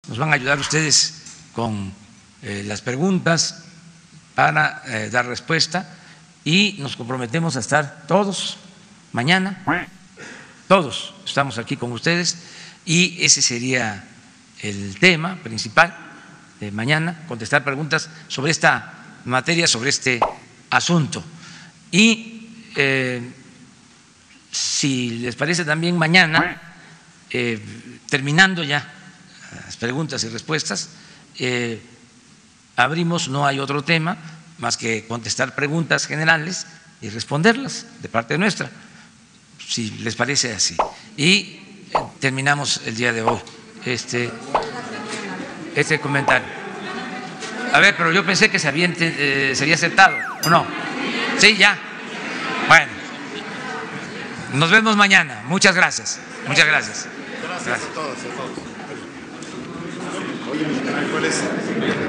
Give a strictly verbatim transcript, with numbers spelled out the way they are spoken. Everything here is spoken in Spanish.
Nos van a ayudar ustedes con eh, las preguntas para eh, dar respuesta y nos comprometemos a estar todos mañana, todos estamos aquí con ustedes y ese sería el tema principal de mañana, contestar preguntas sobre esta materia, sobre este asunto. Y eh, si les parece también mañana, eh, terminando ya las preguntas y respuestas, eh, abrimos, no hay otro tema más que contestar preguntas generales y responderlas de parte nuestra, si les parece así. Y eh, terminamos el día de hoy este, este comentario. A ver, pero yo pensé que se había, eh, se había aceptado, ¿o no? Sí, ya. Bueno, nos vemos mañana. Muchas gracias. Muchas gracias. Gracias, gracias a todos. A todos. Oye, ¿cuál es?